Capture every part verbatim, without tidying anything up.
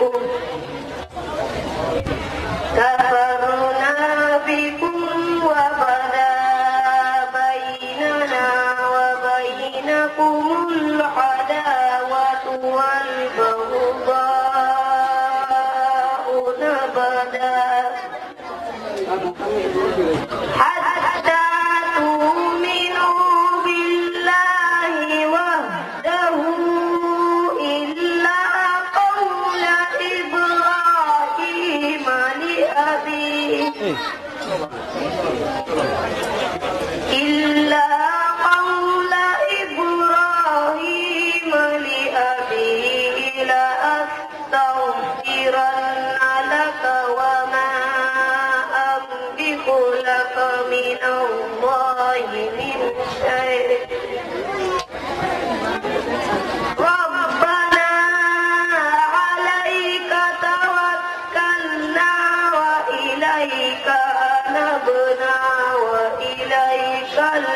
كفرنا بكم وبدا بيننا وبينكم العداوة والبغضاء أبدا حتى تؤمنوا بالله وحده إلا قول إبراهيم لأبيه إلا قول إبراهيم لأبيه لأستغفرن لك وما أملك لك من الله من شيء ربنا عليك توكلنا وإليك أنبنا وإليك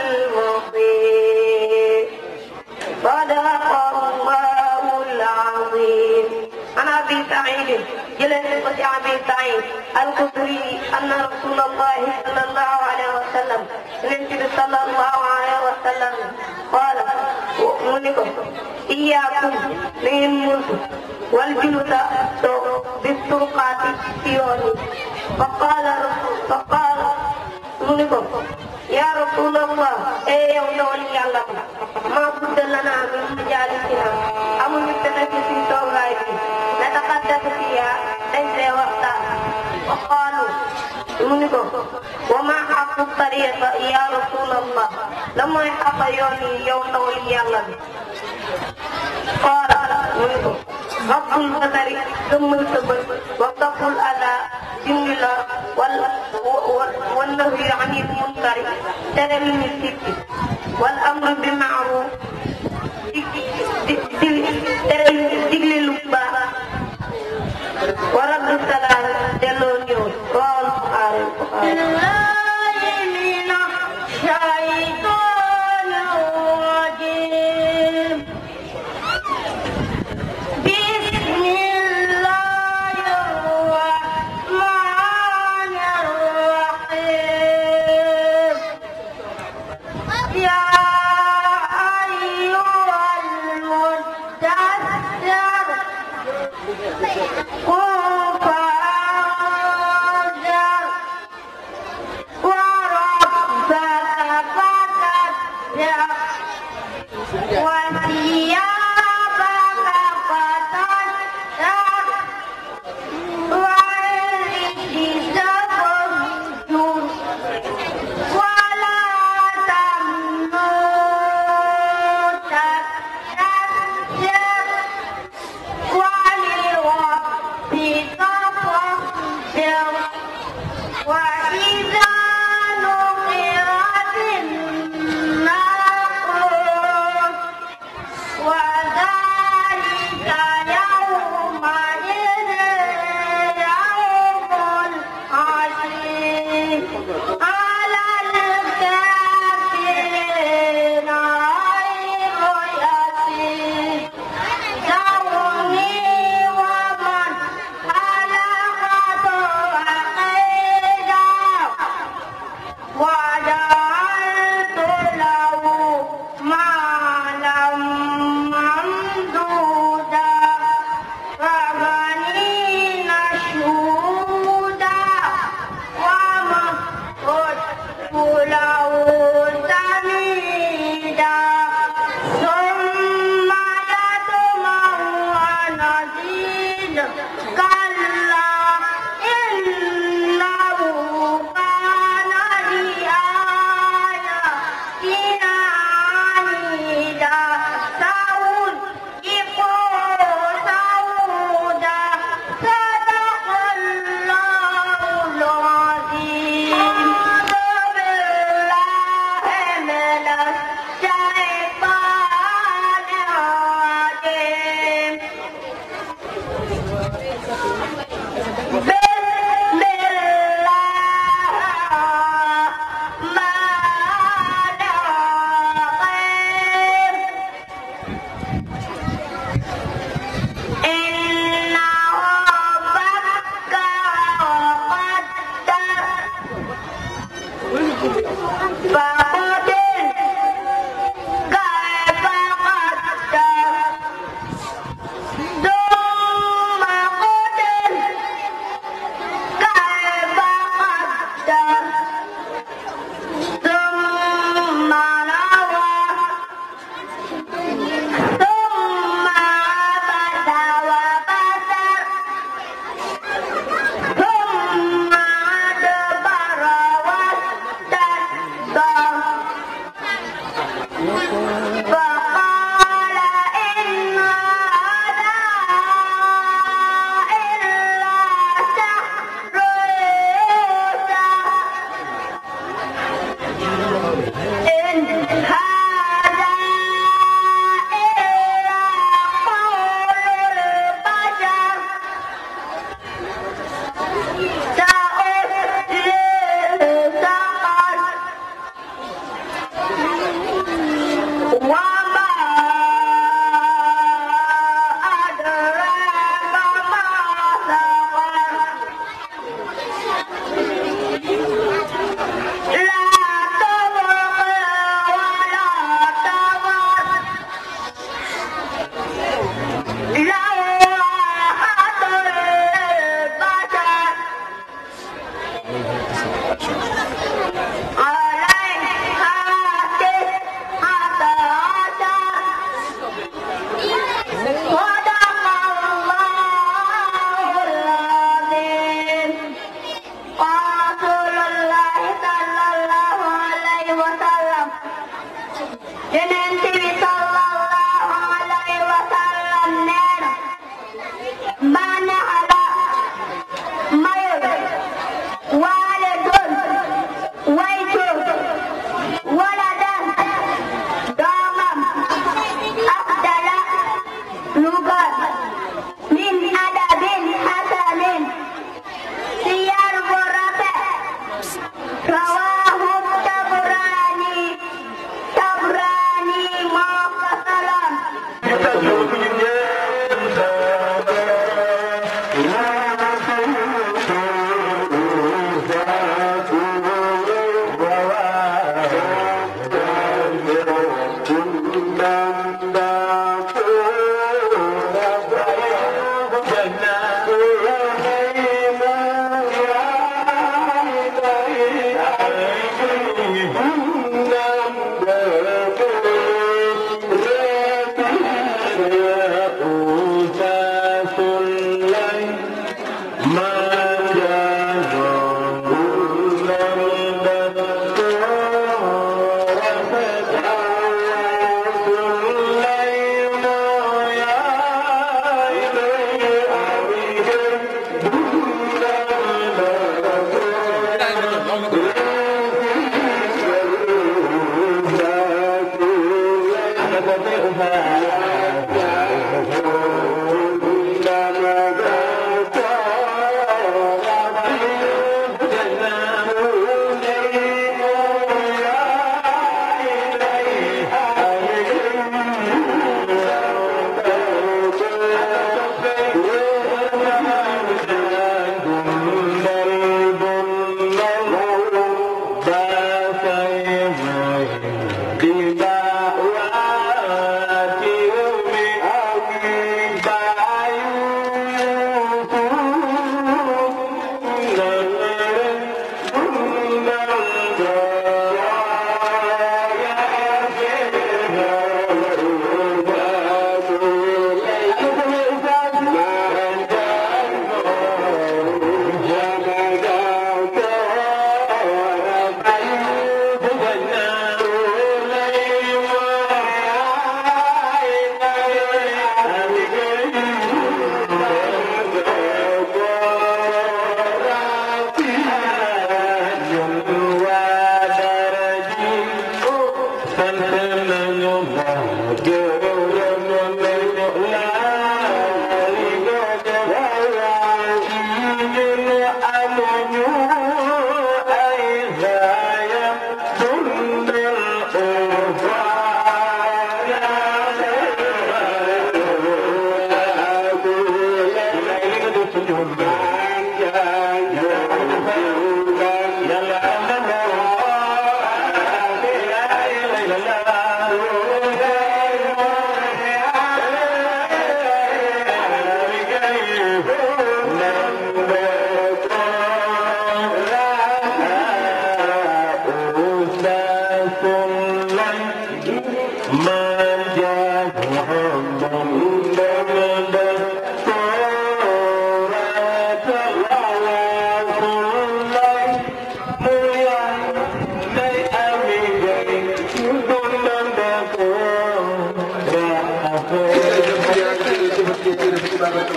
المصير صدق الله العظيم. عن أبي سعيد جلس أبي سعيد الخدري أن رسول الله صلى الله عليه وسلم النبي صلى الله عليه وسلم قال أؤمنكم إياكم للموت والجلوس بالطرقات سيوني فقال فقال أؤمنكم يا رسول الله إيه يوم يا الله ما بد لنا من مجالسنا أمن يتنفي في توغايتي نتقدس فيها ليس وقتا وقالوا منكم وما حق الطريق يا رسول الله لما يحق يومي يوم يا الله قال منكم غض البصر ثم الصبر وكف الأذى جملة والنهي عن المنكر تلم السكت والأمر بالمعروف دجل اللبا ورد السلام دلون يوم قال البخاري من الشيطان الرجيم بسم الله الرحمن الرحيم يا أيها المدثر قم فأنذر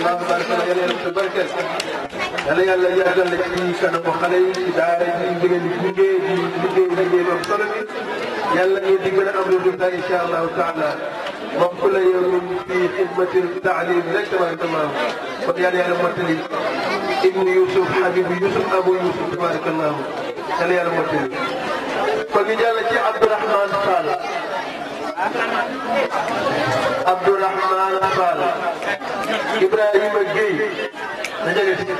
tabarakallah barakallah yàlla yàlla sa barkeel yàlla yàlla yàggal la ci kanamu xale yi ci daara ji ngeen di liggéey di liggéey liggéey bu am solo bi yàlla ngeen di gën a am résultat incha allahu taala moom la yow fi xidmati taalim rek tabarakallah kon yàlla yàlla mottali ibnu Yusuf Habibu Yusuf Abu Yusuf tabarakallah yàlla yàlla mottali kon ñu jàll ci Abdourahman Fall Abdourahman Fall Ibrahima Gueye na jege si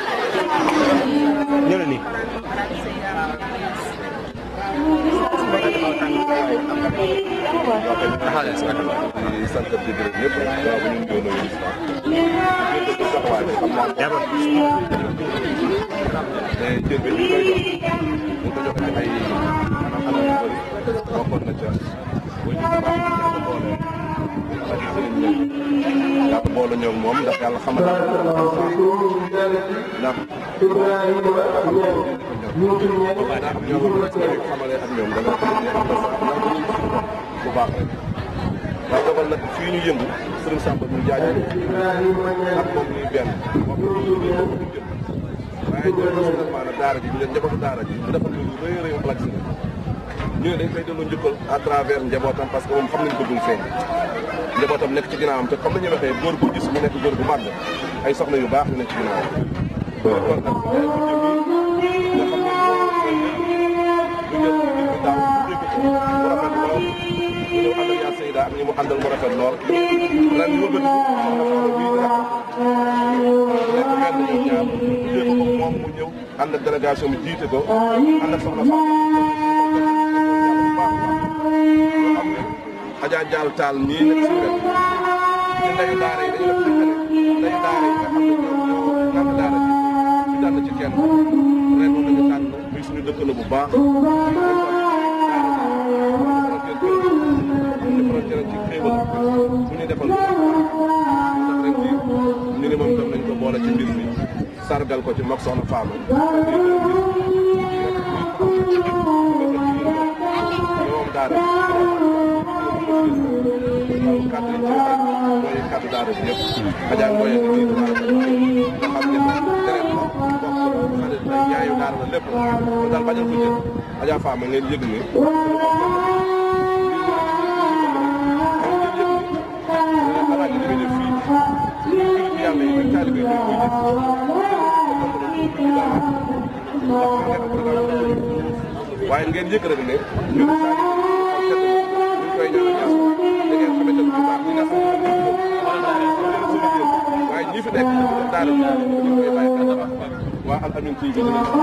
ñëw na nii di sant di gërëm ñëpp waaw bu ñu doon nuyu taxawaay bi xam naa mais cër bi ñu koy jox ñu ko joxe ci ay anam yu bëri bokkoon na ca bu ñu boole yàlla boole ñoom moom ndax yàlla xamal na ndax xamale ak ñoom da nga bu baax rek waaw dogal nag fii ñu yëngu Serigne Samba ñu jaajëf ak moom ñuy benn moom ñu jëm waaye ñu ne maanaam daara ji ñu leen njabootu daara ji ñu defal lu rëy a rëy ak ñu ne dañ koy delloo njukkal à travers njabootam parce que moom xam nañ ko dul feeñ njabootam nekk ci ginnaawam te comme ni ñu waxee góor bu gis mu nekk góor bu màgg ay soxna yu baax yu nekk ci ginnaawam kon nag nga xam ne ñëw àndal yaa Seyda ak ñi mu àndal mu rafet lool ren ñu wëbët nekk benn ñoom ñaar tuddee ko moom mu ñëw ànd ak délégation bi jiite ko ànd ak soxna Fatou Adja Dial Tall ñii nekk si wet ci ndeyu daara yi dañu def ndeyu daara yi nga xam ne ñoom ñoo nàmp daara ji ñu tànn ci kenn ren moom dañu tànn muy suñu dëkkandoo bu baax ci xéewal bu ñu defal ndax rek ci ñu ne moom tam nañ ko boole ci mbir mi sargal ko ci mag soxna Fama moom daara waaw kàddu yi ci rek mooy kàddu daara bi yëpp Adja Ngoye nga xam ne deret la bokk xale yaayu daara la lépp kon daal bañal ko jël Adja Fama ngeen yëg ni yàlla yi nag taalibe yi koy def waaye ngeen yëg rek ne ñun taalibe yi ñu koy ñaanal yàlla da ngeen xamante ne bu baax ñi nga xam ne waaye ñi fi nekk daara bi ñu koy bàyyi xel baax baax waa Al Amine T V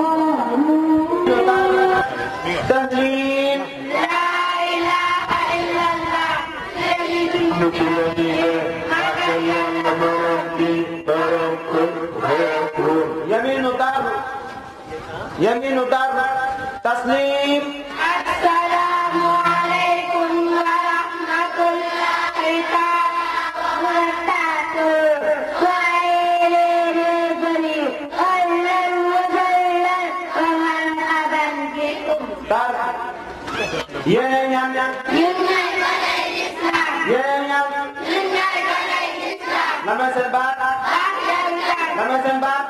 taslim la ilaha illallah يمين دار يمين دار تسليم السلام عليكم ورحمة الله تعالى وبركاته خير الرسل خير الرسل ومن أبى بكم دار يا يم يم يا يم لما سبب لما سبب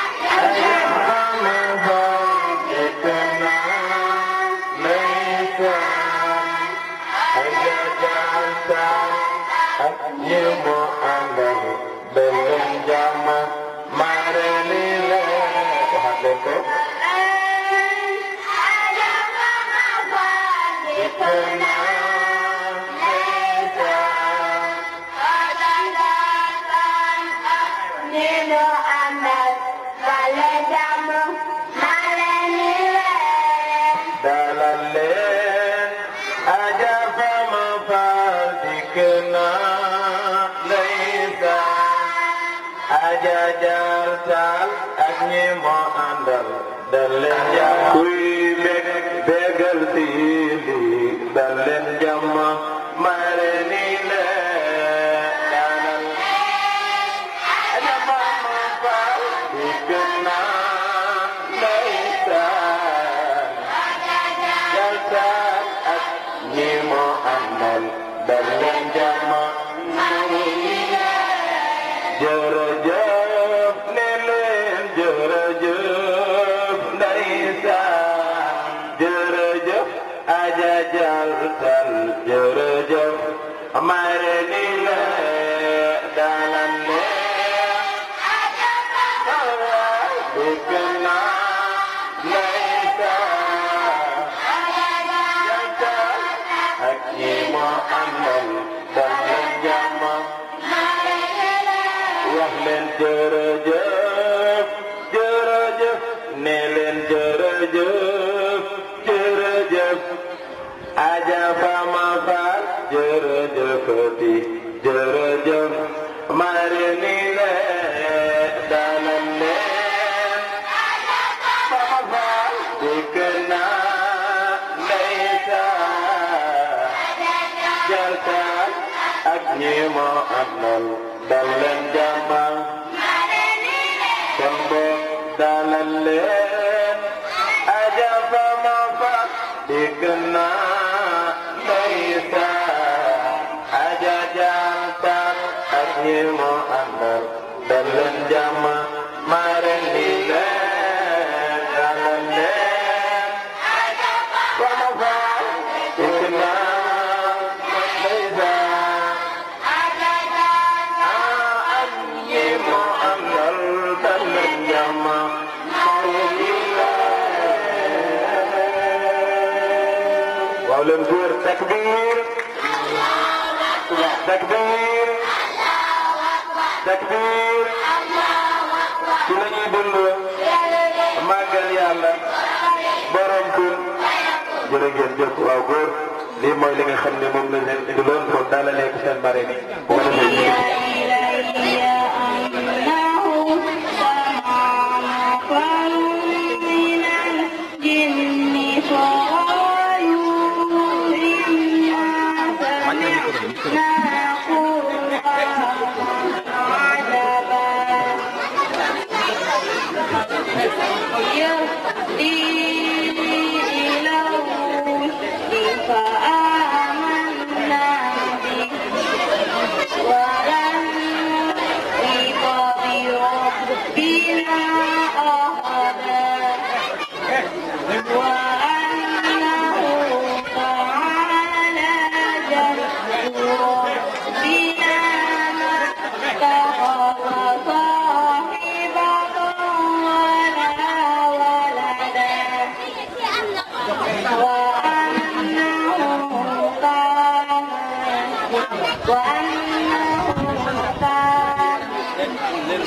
kuy bég bégal siili dal leen jàmm mare ni le daanal aja mama faal dikk naa ndeysaan jaltaan ak ñi mo àndal dal leen jàmm jërëjëf jërëjëf ndeysaan jërëjëf aja jaltal jërëjëf mare ni la dalan ne aja jaltal dikk naa ndeysaan aja jaltal ak ñi moo amal dal leen jàmm wax leen jërëjëf jërëjëf ne leen jërëjëf jërëjëf aja fama faal jërëjëfati jërëjëf mare ni le dalal leen aja fama faal dikk naa ndeysaan jaltal ak ñi moo amal dal leen jàmm kon boog dalal leen aja fama faal dikk naa ndeysaan aja jaltal ak ñi moo àndal dal leen jàmm mare ni leen dalal leen aja fama faal dikk naa ndeysaan aja jaltal ak ñi moo àndal dal leen jàmm mare ni leen waaw leen góor takbir takbir takbir ci la ñuy dund màggal yàlla borom kun jërë ngeen jëf waaw góor lii mooy li nga xam ne moom lañ leen indi loon pour dalalee ko seen bare ni bu ko defee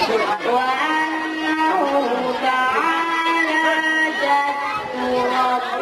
وأنه تعالى جد ربنا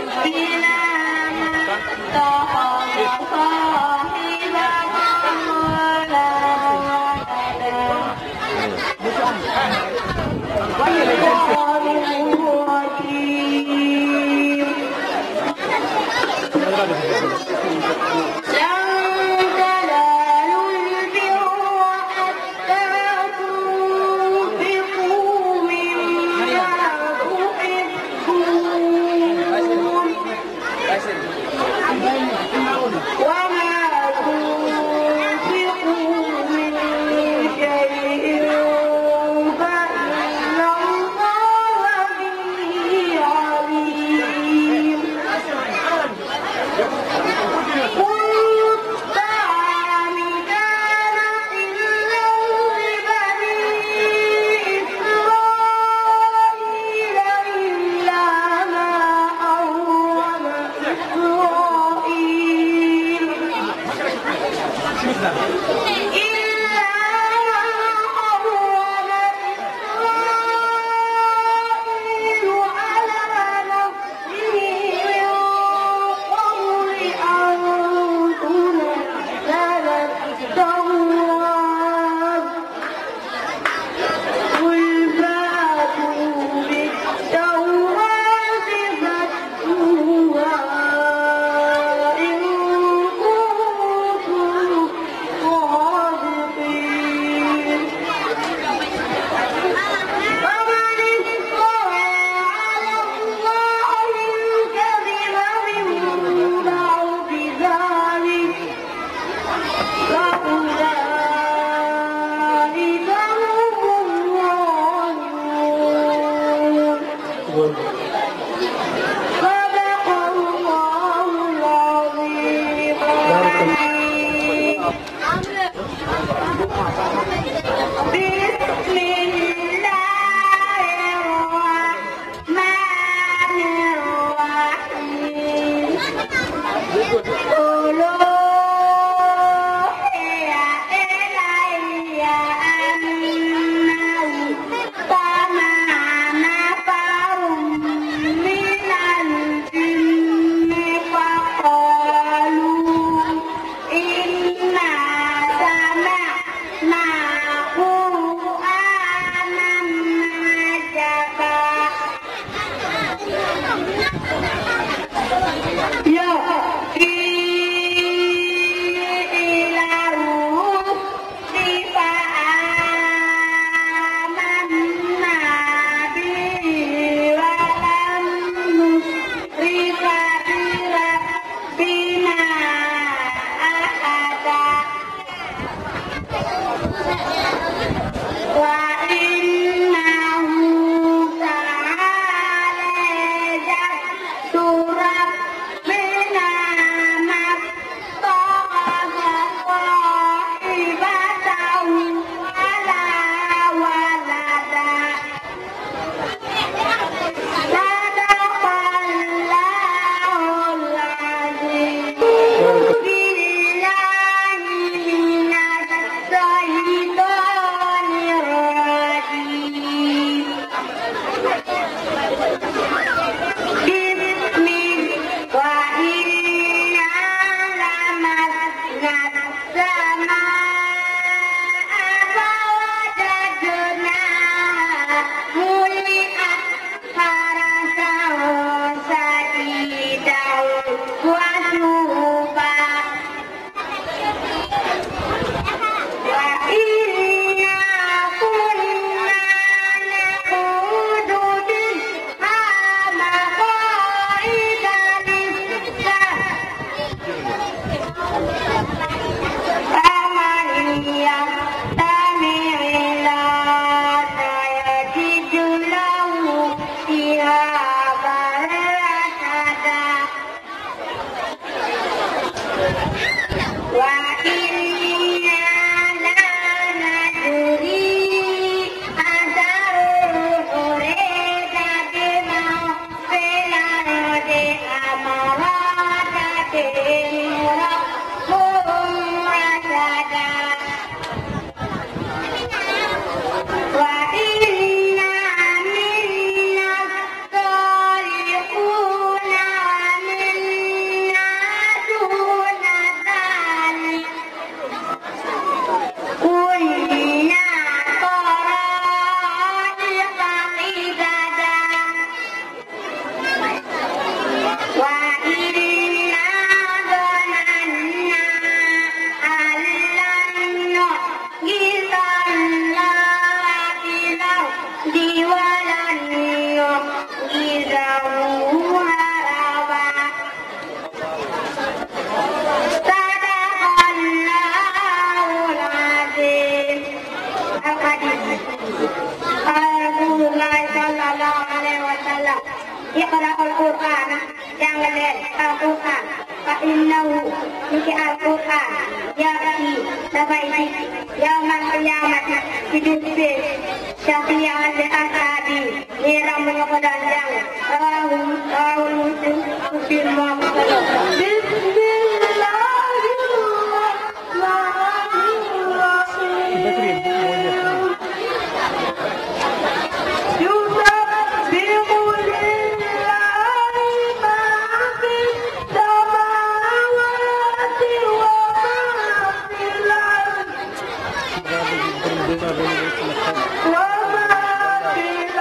وما في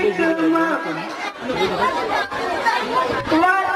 عليكم